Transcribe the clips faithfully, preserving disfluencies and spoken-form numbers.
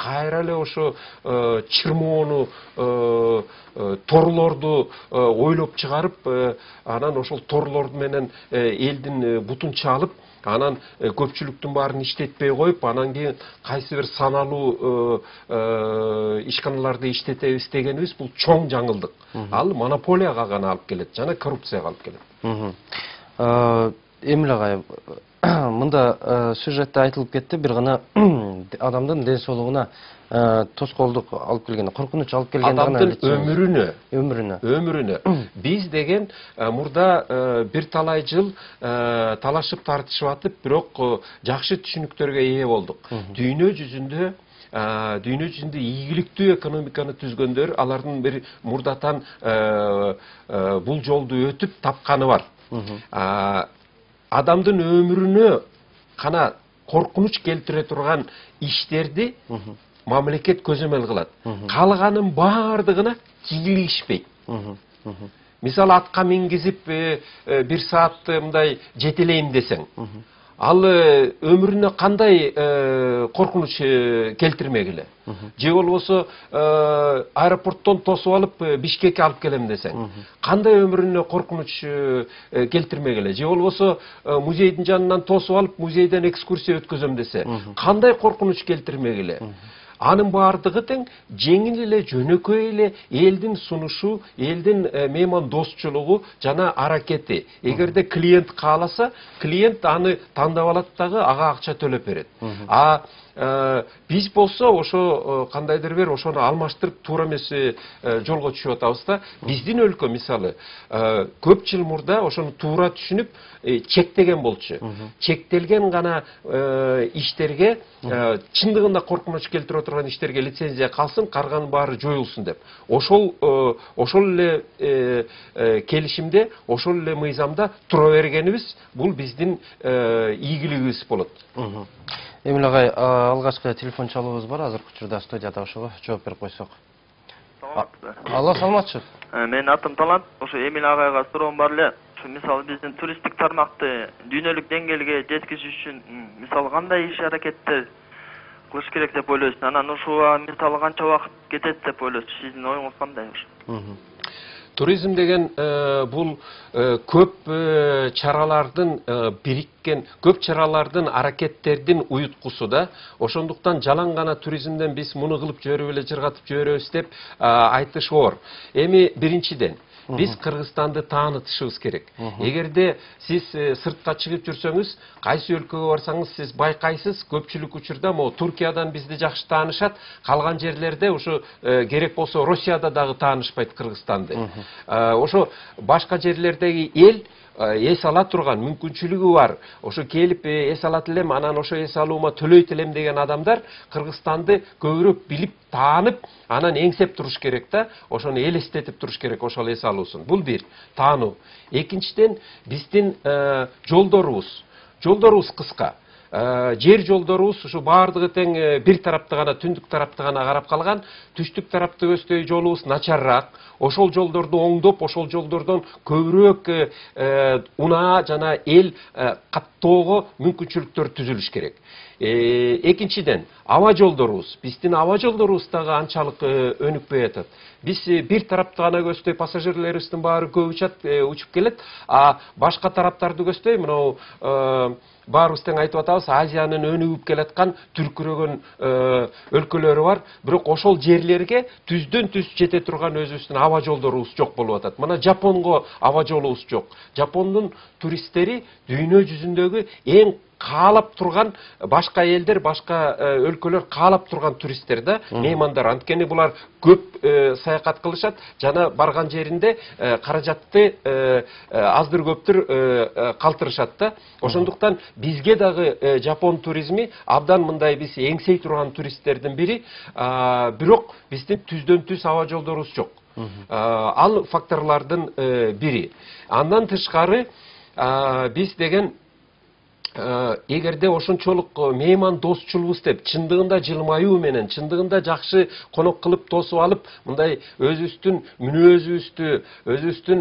кайра эле ошо чырмоону, торлорду ойлоп чыгарып, анан ошол торлор менен элдин бутун чалып, анан көпчүлүктүн баарын иштетпей коюп, анан кийин кайсы бир саналуу ишканаларды иштетебиз дегенибиз бул чоң жаңылдык. Ал монополияга гана алып келет жана коррупцияга алып келет. Эмил агай, мында сюжетте айтылып кетти, бир гана адамдын ден соолугуна тоскоолдук алып келген, коркунуч алып келген, адамдын өмүрүнө, өмүрүнө, өмүрүнө. Биз деген мурда бир талай жыл талашып тартышып атып, бирок жакшы түшүнүктөргө ээ болдук. Дүйнө жүзүндө дүйнө жүзүндө ийгиликтүү экономиканы түзгөндөр, алардын бир мурдатан бул жолду өтүп тапканы бар. Адамдын өмүрүнө кана коркунуч келтире турган иштерди мамлекет көзөмөл кылат. Калганын баардыгына кийлигишпейт. Мисалы, атка мингизип бир саатты мындай жетелейм десең, ал өмүрүнө кандай коркунуч келтирмегиле? Же болбосо аэропорттон тосуп алып Бишкекке алып келем десең, кандай өмүрүнө коркунуч келтирмегиле? Же болбосо музейдин жанынан тосуп алып музейден экскурсия өткөзөм десе, кандай коркунуч келтирмегиле? Анын баардыгы тең жеңил эле, жөнөкөй эле элдин сунушу, элдин мейман досчулугу жана аракети. Эгерде клиент кааласа, клиент аны тандап алат дагы, ага акча төлөп берет. А биз болсо ошо кандайдыр бир ошону алмаштырып туура эмес жолго түшүп атабыз да. Биздин өлкө мисалы көп жыл мурда ошону туура түшүнүп чектеген болчу. Чектелген гана иштерге, чындыгында коркунуч келтире турган иштерге лицензия калсын, калганын баары жоюлсун деп. Ошол ошол эле келишимде, ошол эле мыйзамда тура бергенибиз бул биздин ийгилигибиз болот. Эмил агай, алгачкы телефон чалуубуз бар, азыркы учурда студияда, ошого жооп берип койсок. Алло, саламатчы. Менин атым Талант. Ошо Эмил агайга суроом бар эле. Ошо мисалы биздин туристтик тармакты дүйнөлүк деңгээлге жеткизиш үчүн мисалы кандай иш аракеттер кылыш керек деп ойлойсуз? Анан ушуга мисалы канча убакыт кетет деп ойлойсуз? Сиздин оюңуз кандай? Туризм деген бул көп чаралардын бириккен, көп чаралардын аракеттердин уюткусу да. Ошондуктан жалаң гана туризмден биз муну кылып жиберип эле жыргатып жиберебиз деп айтыш оор. Эми биринчиден биз Кыргызстанды таанытышыбыз керек. Эгерде сиз сыртка чыгып жүрсөңүз, кайсы өлкөгө барсаңыз сиз байкайсыз, көпчүлүк учурда могу Туркиядан бизди жакшы таанышат, калган жерлерде ошо керек болсо Россияда дагы таанышпайт Кыргызстанды. Ошо башка жерлердеги эл эс ала турган мүмкүнчүлүгү бар. Ошо келип эс алат элем, анан ошо эс алуума төлөйт элем деген адамдар Кыргызстанды көбүрөөк билип, таанып, анан эңсеп туруш керек да. Ошону элестетип туруш керек ошол эс алуусун. Бул бир, таануу. Экинчиден, биздин жолдорубуз, жолдорубуз кыска. Жер жолдорубуз ушу баардыгы тең бир тарапты гана, түндүк тарапты гана карап калган. Түштүк тарапты көздөй жолубуз начарраак. Ошол жолдорду оңдоп, ошол жолдордон көбүрөөк унаа жана эл каттоого мүмкүнчүлүктөр түзүлүш керек. Экинчиден, аба жолдорубуз, биздин аба жолдорубуз дагы анчалык өнүкпөй атат. Биз бир тарапты гана көздөй пассажирлерибиздин баары көп учат, учуп келет, а башка тараптарды көздөй мынау баарыбыз тең айтып атабыз, Азиянын өнүгүп келаткан түркүрөгөн өлкөлөрү бар, бирок ошол жерлерге түздөн түз жете турган өзүбүздүн аба жолдорубуз жок болуп атат. Мына Жапонго аба жолубуз жок. Жапондун туристтери дүйнө жүзүндөгү эң каалап турган, башка элдер, башка өлкөлөр каалап турган туристтер да, меймандар. Анткени булар көп саякат кылышат, жана барган жеринде каражатты аздыр көптүр калтырышат да. Ошондуктан бизге дагы Жапон туризми абдан мындай биз эңсей турган туристтердин бири, бирок биздин түздөн түз аба жолдорубуз жок. Ал факторлордун бири. Андан тышкары биз деген эгерде ошончолук мейман досчулубуз деп чындыгында жылмаюу менен чындыгында жакшы конок кылып тосуп алып мындай өзүбүздүн мүнөзүбүздү өзүбүздүн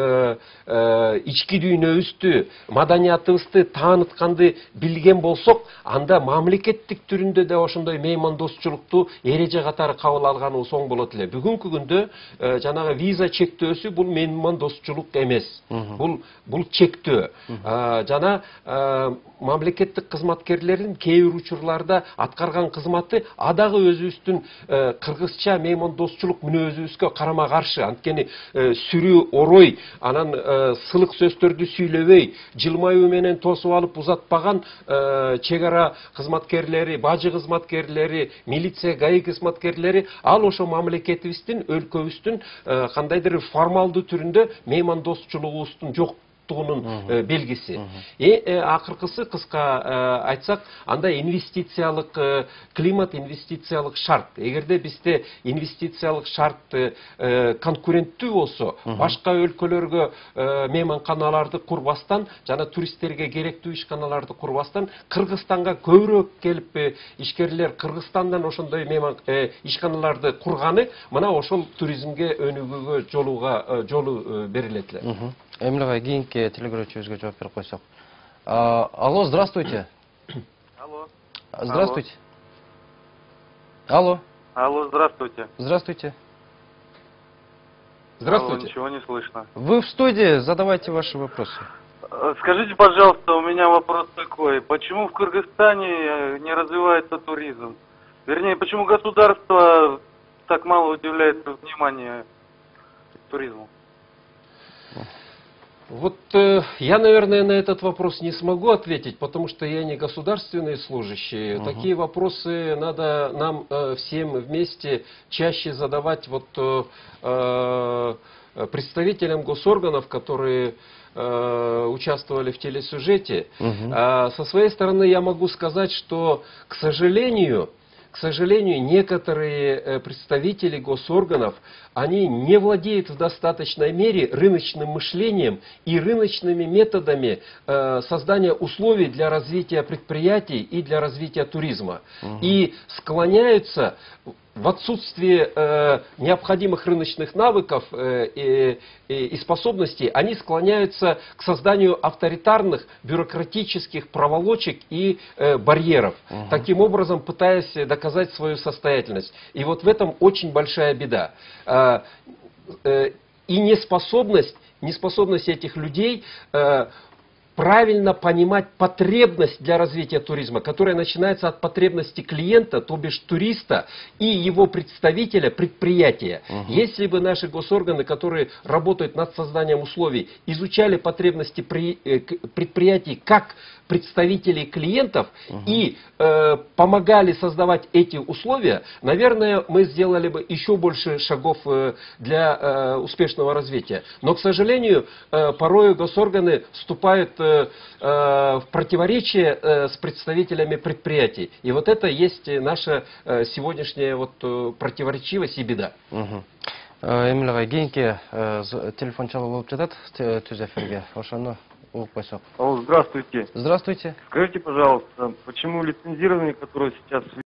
ички дүйнөбүздү маданиятыбызды таанытканды билген болсок анда мамлекеттик түрүндө да ошондой мейман досчулукту эреже катары кабыл алганыбыз оң болот эле. Бүгүнкү күндө жанагы виза чектөөсү бул мейман досчулук эмес. Бул бул чектөө. Жана мамлекеттик кызматкерлердин кээ бир учурларда аткарган кызматы адагы өзүбүздүн кыргызча мейман досчулук мүнөзүбүзгө карама каршы. Анткени сүрүү орой, анан сылык сөздөрдү сүйлөбөй, жылмаюу менен тосуп алып узатпаган чек ара кызматкерлери, бажы кызматкерлери, милиция, гаи кызматкерлери ал ошо мамлекетибиздин, өлкөбүздүн кандайдыр формалдуу түрүндө мейман досчулугубуздун жок белгиси. И акыркысы кыска айтсак, анда инвестициялык климат, инвестициялык шарт. Эгерде бизде инвестициялык шарт конкуренттүү болсо, башка өлкөлөргө мейманканаларды курбастан, жана туристтерге керектүү ишканаларды курбастан, Кыргызстанга көбүрөөк келип ишкерлер Кыргызстандан ошондой мейман ишканаларды курганы мына ошол туризмге өнүгүүгө жолуга жолу берилет эле. Эмиль кийинки телегөрүүчүбүзгө жооп берип койсок. Алло, здравствуйте. Алло. Здравствуйте. Алло. Алло, здравствуйте. Здравствуйте. Здравствуйте. Алло, ничего не слышно. Вы в студии, задавайте ваши вопросы. Скажите, пожалуйста, у меня вопрос такой. Почему в Кыргызстане не развивается туризм? Вернее, почему государство так мало уделяет внимания туризму? Вот э, я, наверное, на этот вопрос не смогу ответить, потому что я не государственный служащий. Uh-huh. Такие вопросы надо нам э, всем вместе чаще задавать вот, э, представителям госорганов, которые э, участвовали в телесюжете. Uh-huh. А со своей стороны я могу сказать, что, к сожалению, к сожалению, некоторые представители госорганов, они не владеют в достаточной мере рыночным мышлением и рыночными методами э, создания условий для развития предприятий и для развития туризма. Угу. И склоняются в отсутствие э, необходимых рыночных навыков э, и, и, и способностей, они склоняются к созданию авторитарных бюрократических проволочек и э, барьеров, угу. таким образом пытаясь доказать свою состоятельность. И вот в этом очень большая беда. И неспособность, неспособность этих людей правильно понимать потребность для развития туризма, которая начинается от потребности клиента, то бишь туриста и его представителя, предприятия. Uh-huh. Если бы наши госорганы, которые работают над созданием условий, изучали потребности предприятий как представителей клиентов uh-huh. и э, помогали создавать эти условия, наверное, мы сделали бы еще больше шагов э, для э, успешного развития. Но, к сожалению, э, порой госорганы вступают э, э, в противоречие э, с представителями предприятий. И вот это есть наша э, сегодняшняя вот, э, противоречивость и беда. Uh-huh. Эмиль агай, кийинки телефон чалуу болуп жатат түз эфирге. Ошону угуп койсок. Алло, здравствуйте. Здравствуйте. Скажите, пожалуйста, почему лицензирование, которое сейчас